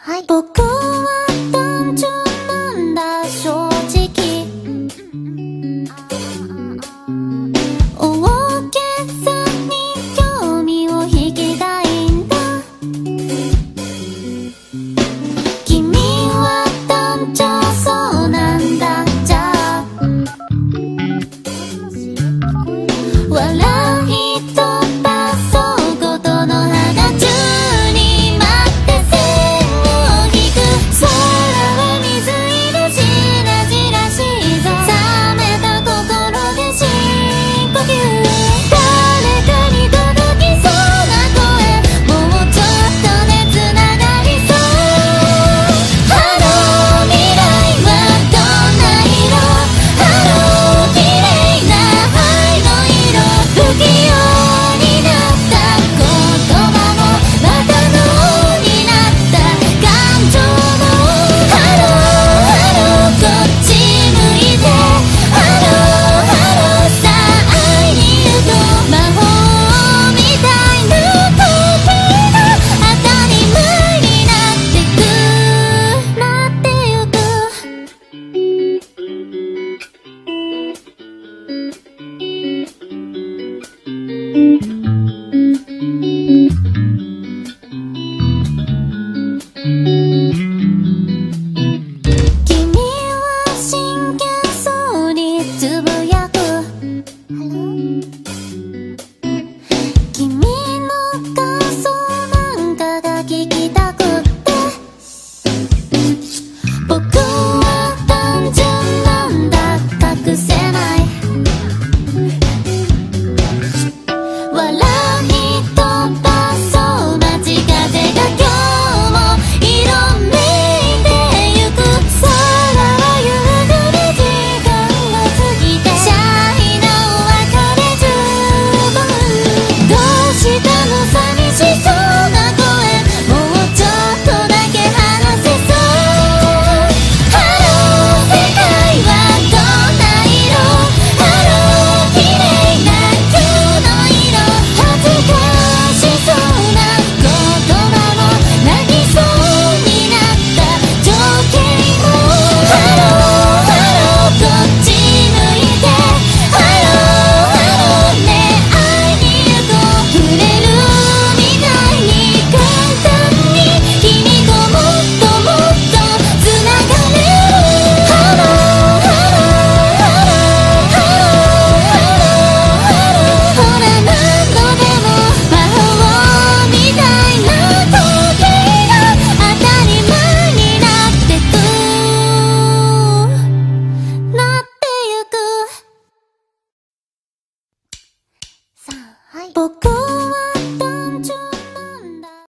はい、僕は単純なんだ正直。大げさに興味を引きたいんだ。君は単調そうなんだ。じゃあ笑い飛ばそうことの葉が宙に舞って線を引く。空は水色じらじらしいぞ。冷めた心で深呼吸。誰かに届きそうな声、もうちょっとで繋がりそう。ハロー未来はどんな色。ハロー綺麗な灰の色。不器用になった言葉もまた脳になった感情も。ハローハローこっち向いて。ハローハローさあ会いに行こう。魔法みたいな時が当たり前になってく、なってゆく。君は真剣そうにつぶやく。君の感想なんかが聞きたくって。僕は単純なんだ隠せない。笑い飛ばそう街風が今日も色めいてゆく。空は夕暮れ時間が過ぎてシャイなお別れ十分。どうしたの寂しそうな声、もうちょっとだけ話せそう。ハロー世界はどんな色。ハロー綺麗な今日の色。恥ずかしそうな言葉も泣きそうになった情景も。ハローハローこっち向いて。ハローハローね会いに行こう。触れるみたいに簡単に君ともっともっと繋がれる。ハローハローハローハローハロー。ほら何度でも魔法みたいな時が当たり前になってく、なってゆく。さあ、はい、僕